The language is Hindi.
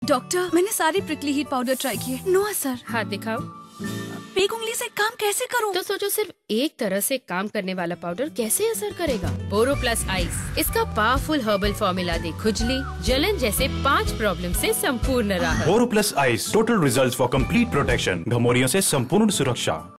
डॉक्टर, मैंने सारी प्रिकली हीट पाउडर ट्राई किए, नो असर। हाथ दिखाओ। एक उंगली से काम कैसे करूं? तो सोचो सिर्फ एक तरह से काम करने वाला पाउडर कैसे असर करेगा। बोरोप्लस आइस, इसका पावरफुल हर्बल फॉर्मूला दे खुजली, जलन जैसे 5 प्रॉब्लम से संपूर्ण राहत। BoroPlus ice, total results for complete protection, घमौरियों से संपूर्ण सुरक्षा।